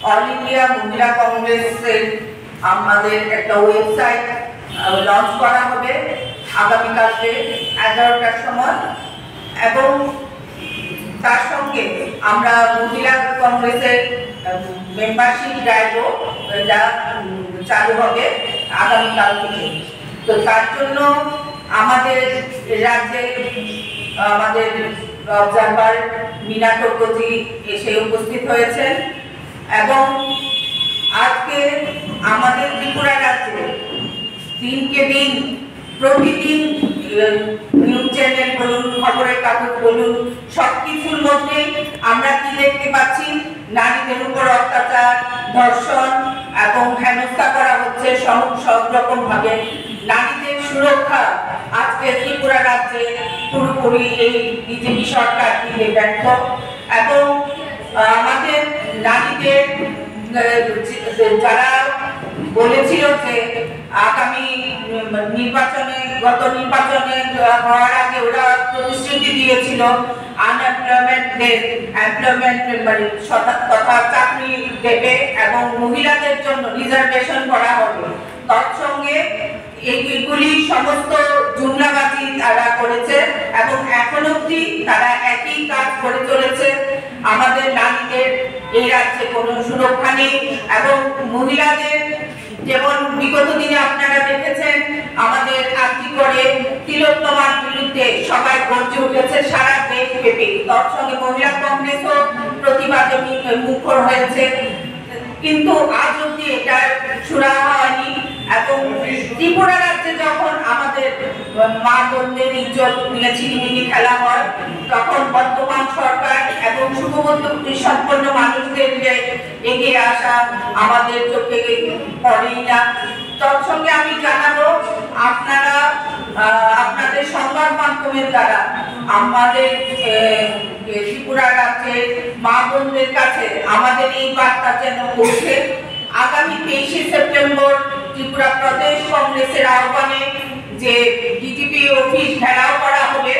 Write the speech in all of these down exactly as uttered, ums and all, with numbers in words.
All India মহিলা কংগ্রেসের আমাদের একটা ওয়েবসাইট লঞ্চ করা হবে আগামীকালকে এগারোটার সময়, এবং তার সঙ্গে আমরা মহিলা কংগ্রেসের মেম্বারশিপ ড্রাইভও যা চালু হবে আগামীকাল থেকে। তো তার জন্য আমাদের রাজ্যে আমাদের অবজারভার মিনা টুডুজি এসে উপস্থিত হয়েছেন, এবং আজকে আমাদের ত্রিপুরা রাজ্যে দিনকে দিন প্রতিদিন নিউজ চ্যানেল বলুন, খবরের কাগজ বলুন, সবকিছুর মধ্যে আমরা কি দেখতে পাচ্ছি? নারীদের উপর অত্যাচার, ধর্ষণ এবং হেনস্থা করা হচ্ছে সব রকম ভাবে। নারীদের সুরক্ষা আজকে ত্রিপুরা রাজ্যে পুরোপুরি এই বিজেপি সরকার দিতে ব্যর্থ, এবং আমাদের নারীদের যারা বলেছিল যে আগামী নির্বাচনে গত নির্বাচনে হওয়ার আগে ওরা প্রতিশ্রুতি দিয়েছিল আনএমপ্লয়মেন্টের এমপ্লয়মেন্ট মানে তথা চাকরি দেবে এবং মহিলাদের জন্য রিজার্ভেশন করা হবে, তৎসঙ্গে এইগুলি সমস্ত জুমলাবাজি তারা করেছে এবং এখন অবধি তারা একই কাজ করে চলেছে। আমাদের নারীদের এই রাজ্যে কোনো সুরক্ষা নেই, এবং মহিলাদের যেমন বিগত দিনে আপনারা দেখেছেন আমাদের আর্থিক করে তিলোত্তমার বিরুদ্ধে সবাই গর্জে উঠেছে সারা দেশ ব্যাপী, তৎসঙ্গে মহিলা কংগ্রেসও প্রতিবাদে মুখর হয়েছে, কিন্তু আজ অব্দি এটা সুরাহা হয়নি। এবং ত্রিপুরা রাজ্যে যখন আমাদের মা বোনদের ইজ্জত নিয়ে ছিনিমিনি খেলা হয়, তখন বর্তমান সরকার এবং শুভবুদ্ধি সম্পন্ন মানুষদের যে এগিয়ে আসা আমাদের চোখে পড়েই না। তৎসঙ্গে আমি জানাবো আপনারা আপনাদের সংবাদ মাধ্যমের দ্বারা আমাদের ত্রিপুরা রাজ্যের মা বোনদের কাছে আমাদের এই বার্তা যেন পৌঁছে। আগামী তেইশে সেপ্টেম্বর ত্রিপুরা প্রদেশ কংগ্রেসের আহ্বানে যে ডিজিপি অফিস ঘেরাও করা হবে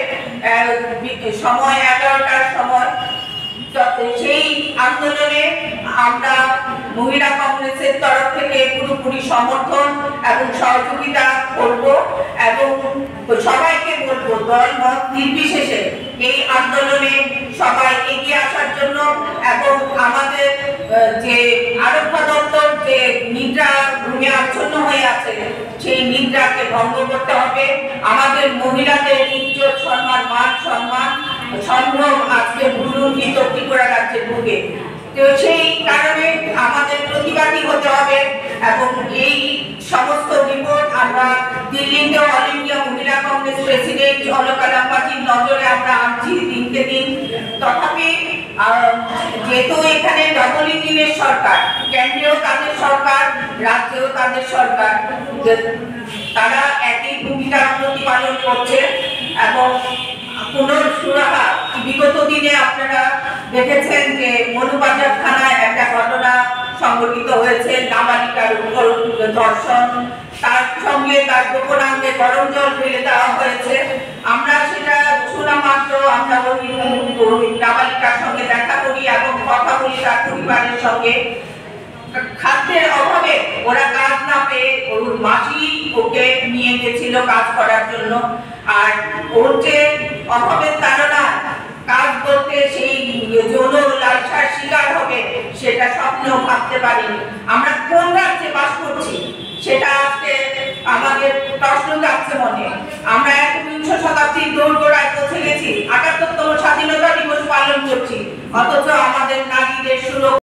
সময় এগারোটার সময়, সেই আন্দোলনে আমরা মহিলা কংগ্রেসের তরফ থেকে পুরোপুরি সমর্থন এবং সহযোগিতা করব, এবং সবাইকে বলবো দল মত নির্বিশেষে এই আন্দোলনে সবাই এগিয়ে আসার জন্য, এবং আমাদের যে আরক্ষা দপ্তর যে নিদ্রা ঘুমে আচ্ছন্ন হয়ে আছে সেই নিদ্রাকে ভঙ্গ করতে হবে। আমাদের মহিলাদের ইজ্জত সম্মান মান সম্মান সম্ভ্রম আজকে ভুলুণ্ঠিত ত্রিপুরা রাজ্যের বুকে, তো সেই কারণে আমাদের প্রতিবাদী হতে হবে, এবং এই সমস্ত রিপোর্ট আমরা দিল্লিতে অল ইন্ডিয়া মহিলা কংগ্রেস প্রেসিডেন্ট অলকা লাম্বাজির নজরে আমরা আনছি দিনকে দিন। তথাপি যেহেতু এখানে ডবল ইঞ্জিনের সরকার, কেন্দ্রীয় তাদের সরকার, রাজ্যেও তাদের সরকার, তারা একই ভূমিকা প্রতিপালন করছে, এবং কোন সুরাহা বিগত দিনে আপনারা দেখেছেন যে মনুবাজার থানায় একটা ঘটনা সংঘটিত হয়েছে, নাবালিকার উপর ধর্ষণ, তার সঙ্গে তার গোপনাঙ্গে গরম জল ফেলে দেওয়া হয়েছে। আমরা সেটা শোনা মাত্র আমরা ওই নাবালিকার সঙ্গে দেখা করি এবং কথা বলি তার পরিবারের সঙ্গে। খাদ্যের অভাবে ওরা কাজ না পেয়ে ওর মাসি ওকে নিয়ে গেছিল কাজ করার জন্য, আর ওর যে অভাবের তারা কাজ করতে সেই যৌন লালসার শিকার হবে সেটা স্বপ্নেও ভাবতে পারিনি। আমরা কোন রাজ্যে বাস করছি সেটা আজকে